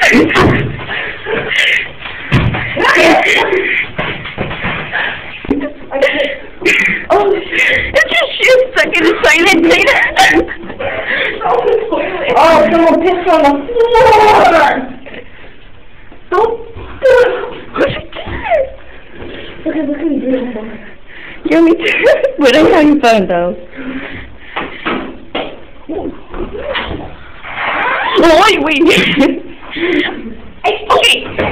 Oh, it's your shoe stuck in the toilet, Peter. Oh, someone pissed on the floor. Don't do it. What's it doing? Look at me. Yeah, me too. We don't have your phone, though. Oi, wait. Okay.